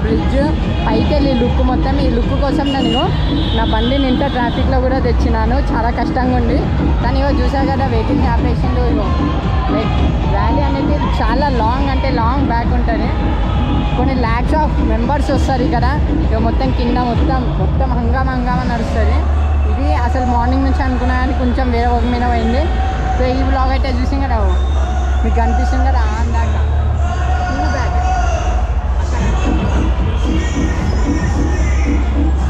Bridge పైకి వెళ్ళి look మొత్తం. ఈ లుక్ కోసం నేను నా బండిని ఇంత ట్రాఫిక్లో కూడా తెచ్చినాను, చాలా కష్టంగా ఉంది. కానీ ఇగో చూసా కదా వెయిటింగ్ ఆపరేషన్లు. ఇగో వ్యాలీ అనేది చాలా లాంగ్, అంటే లాంగ్ బ్యాక్ ఉంటుంది. కొన్ని ల్యాక్స్ ఆఫ్ మెంబర్స్ వస్తారు ఇక్కడ. ఇక మొత్తం కింద మొత్తం హంగామా నడుస్తుంది. ఇది అసలు మార్నింగ్ నుంచి అనుకున్నా కానీ కొంచెం వేరే వర్క్ మీద పోయింది. సో ఈ బ్లాగ్ అయితే చూసి కదా మీకు కనిపిస్తుంది కదా అందాక బ్యాక్